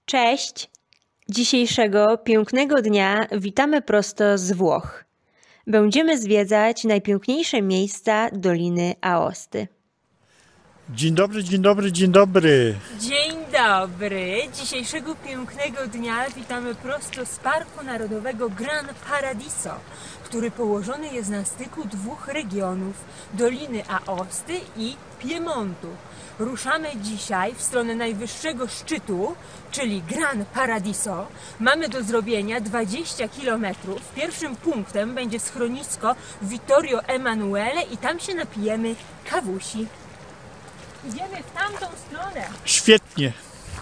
Cześć! Dzisiejszego pięknego dnia witamy prosto z Włoch. Będziemy zwiedzać najpiękniejsze miejsca Doliny Aosty. Dzień dobry, dzień dobry, dzień dobry. Dzień dobry. Dzisiejszego pięknego dnia witamy prosto z Parku Narodowego Gran Paradiso, który położony jest na styku dwóch regionów, Doliny Aosty i Piemontu. Ruszamy dzisiaj w stronę najwyższego szczytu, czyli Gran Paradiso. Mamy do zrobienia 20 km. Pierwszym punktem będzie schronisko Vittorio Emanuele i tam się napijemy kawusi. Idziemy w tamtą stronę. Świetnie.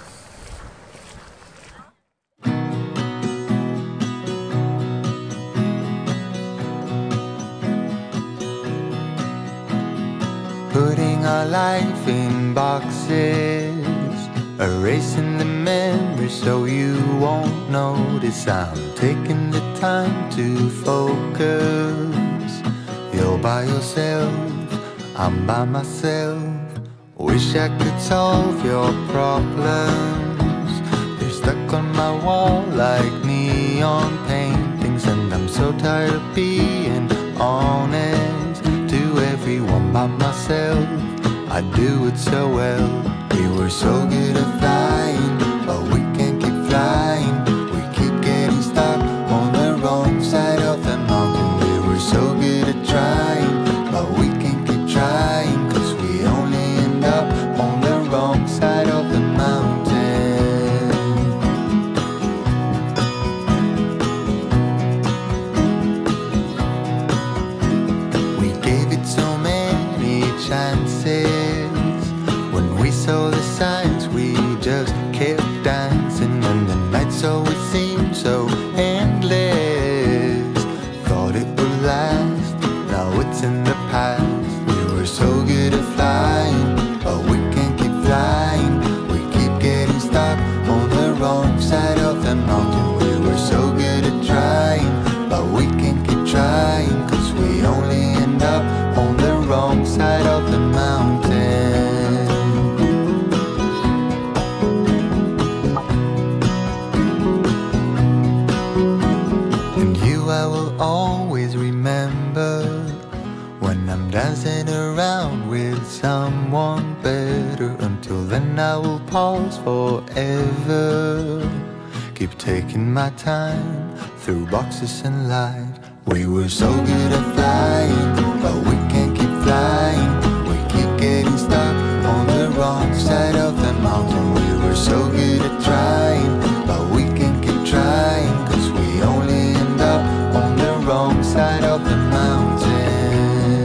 Putting our life in boxes, erasing the memories so you won't notice. I'm taking the time to focus. You're by yourself, I'm by myself. Wish I could solve your problems. They're stuck on my wall like neon paintings, and I'm so tired of being honest to everyone by myself. I do it so well. We were so good at flying, but we can't keep flying. We keep getting stuck on the wrong side of the mountain. We were so good at trying, but we can't keep trying, 'cause we only end up on the wrong side of the mountain. We gave it so many chances. When we saw the signs, we just kept dancing, and the nights always seemed so endless. Thought it would last, now it's in the past. We were so good at flying, but we can't keep flying. We keep getting stuck on the wrong side of the mountain. We were so good at trying, but we can't keep trying, 'cause we only end up on the wrong side of the mountain. And you I will always remember, when I'm dancing around with someone better. Until then I will pause forever. Keep taking my time through boxes and life. We were so good at flying, but we can't keep flying. We keep getting stuck on the wrong side of the mountain. We were so good at trying, but we can't keep trying, 'cause we only end up on the wrong side of the mountain.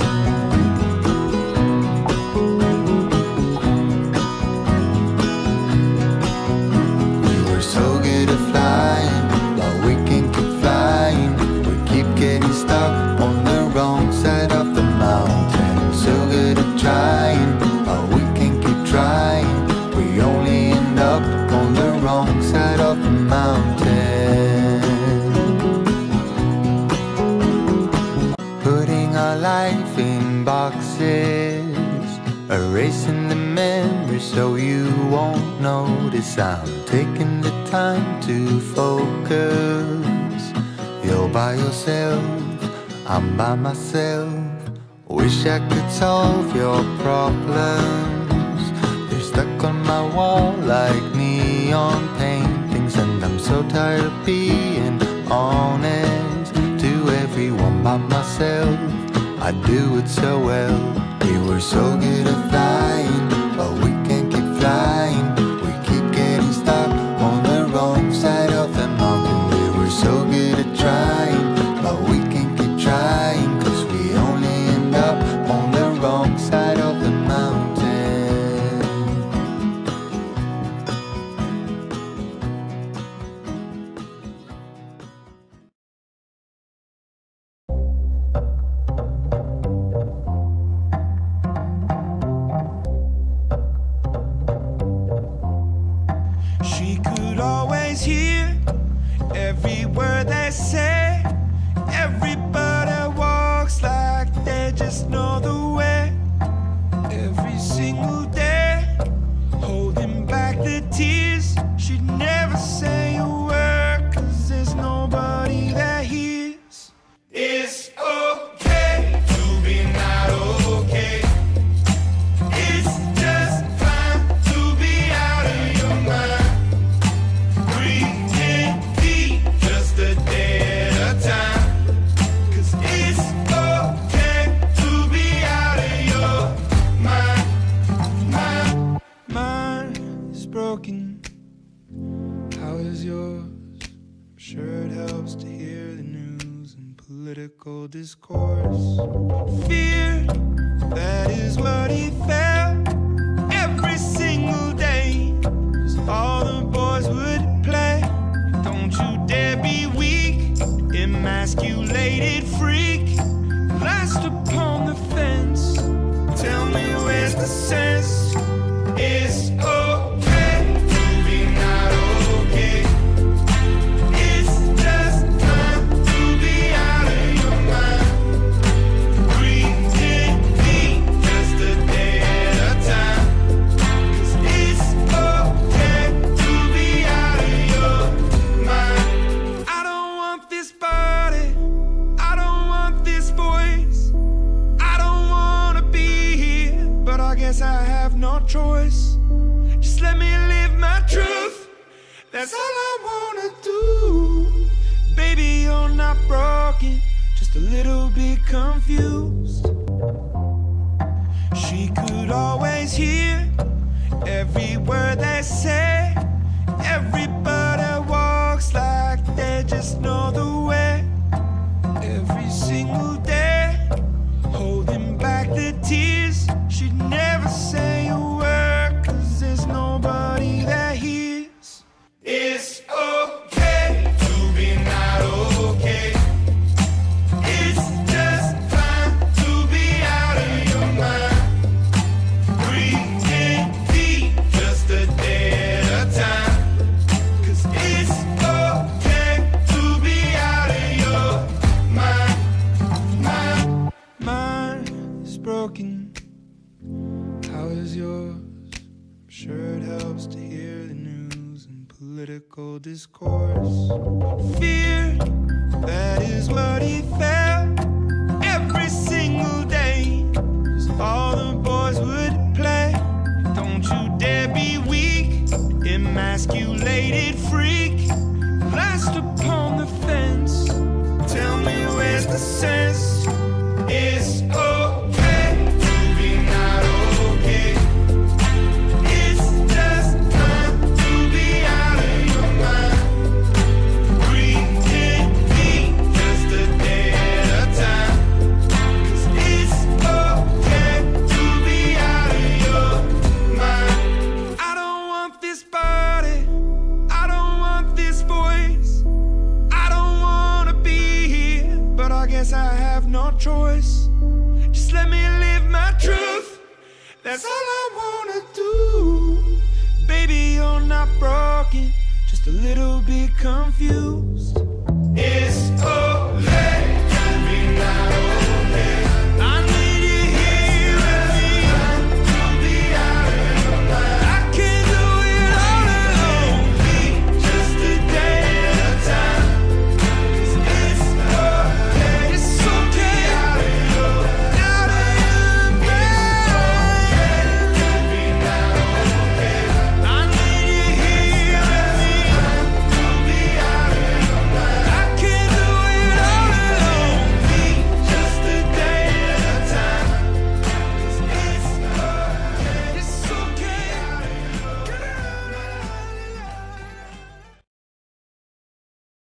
We were so good at flying, but we can't keep flying. We keep getting stuck on the wrong side of the mountain. So good at trying, but we can't keep trying. We only end up on the wrong side of the mountain. Putting our life in boxes, erasing the memories so you won't notice. I'm taking the time to focus. You're by yourself, I'm by myself. Wish I could solve your problems. They're stuck on my wall like neon paintings, and I'm so tired of being honest to everyone by myself. I do it so well. We were so good at flying, but we can't keep flying. We keep getting stuck on the wrong side of the mountain. We were so good at trying, but we can't keep trying, 'cause we only end up on the wrong side of the mountain. She could always hear every word they say. Everybody walks like they just know the way. Every single day, holding back the tears she'd never broken. How is yours? I'm sure it helps to hear the news and political discourse. Fear, that is what he felt every single day, 'cause all the boys would play. Don't you dare be weak, emasculated freak, last upon the fence. Tell me where's the sense? It's okay to be not okay. It's just time to be out of your mind. Breathing deep, just a day at a time. 'Cause it's okay to be out of your mind. I don't want this body, I don't want this voice, I don't wanna be here, but I guess I have no choice. Just let me live my truth, that's all I wanna do. Baby, you're not broken, just a little bit confused. She could always hear every word they say. Everybody walks like they just know the way. Every single day, holding back the tears. She'd never say a word, 'cause there's nobody that hears. It's okay to be not okay. It's just time to be out of your mind. Breathing deep, just a day at a time. 'Cause it's okay to be out of your mind. Mine is broken. How is yours? I'm sure it helps to hear the news and political discourse. Fear, that is what he felt every single day, 'cause all the boys would play. Don't you dare be weak, emasculated freak, last upon the fence. Tell me where's the sense? It's okay to be not okay. It's just time to be out of your mind. Breathing deep, just a day at a time. 'Cause it's okay to be out of your mind. I don't want this body, I don't want this voice, I don't wanna be here, but I guess I have no choice. Just let me live my truth, that's all I wanna do. Baby, you're not broken, just a little bit confused.